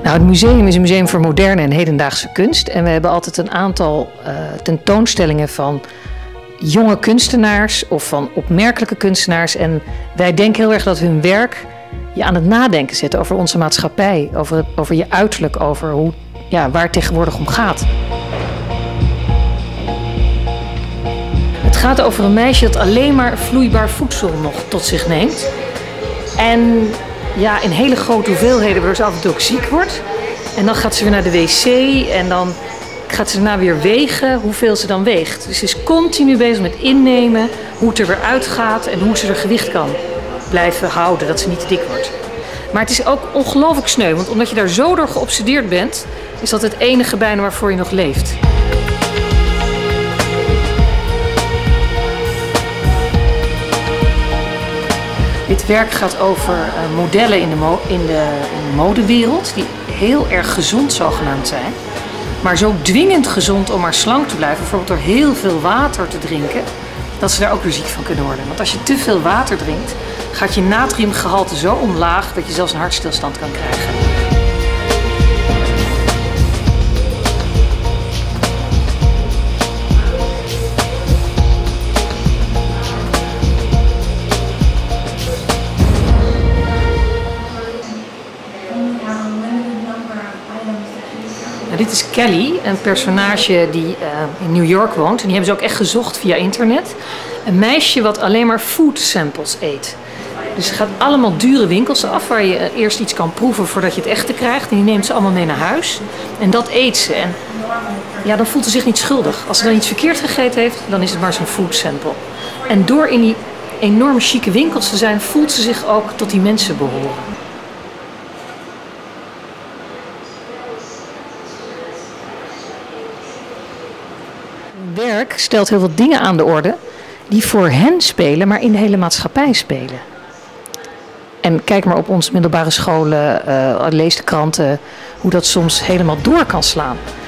Nou, het museum is een museum voor moderne en hedendaagse kunst. En we hebben altijd een aantal tentoonstellingen van jonge kunstenaars of van opmerkelijke kunstenaars. En wij denken heel erg dat hun werk je aan het nadenken zet over onze maatschappij, over je uiterlijk, over waar het tegenwoordig om gaat. Het gaat over een meisje dat alleen maar vloeibaar voedsel nog tot zich neemt. En ja, in hele grote hoeveelheden, waardoor ze af en toe ook ziek wordt. En dan gaat ze weer naar de wc en dan gaat ze daarna weer wegen hoeveel ze dan weegt. Dus ze is continu bezig met innemen, hoe het er weer uitgaat en hoe ze er gewicht kan blijven houden, dat ze niet te dik wordt. Maar het is ook ongelooflijk sneu, want omdat je daar zo door geobsedeerd bent, is dat het enige bijna waarvoor je nog leeft. Dit werk gaat over modellen in de modewereld die heel erg gezond zogenaamd zijn. Maar zo dwingend gezond om maar slank te blijven, bijvoorbeeld door heel veel water te drinken, dat ze daar ook weer ziek van kunnen worden. Want als je te veel water drinkt, gaat je natriumgehalte zo omlaag dat je zelfs een hartstilstand kan krijgen. Dit is Kelly, een personage die in New York woont. En die hebben ze ook echt gezocht via internet. Een meisje wat alleen maar food samples eet. Dus ze gaat allemaal dure winkels af waar je eerst iets kan proeven voordat je het echte krijgt. En die neemt ze allemaal mee naar huis. En dat eet ze. En ja, dan voelt ze zich niet schuldig. Als ze dan iets verkeerd gegeten heeft, dan is het maar zo'n food sample. En door in die enorme chique winkels te zijn, voelt ze zich ook tot die mensen behoren. Werk stelt heel veel dingen aan de orde die voor hen spelen, maar in de hele maatschappij spelen. En kijk maar op onze middelbare scholen, lees de kranten, hoe dat soms helemaal door kan slaan.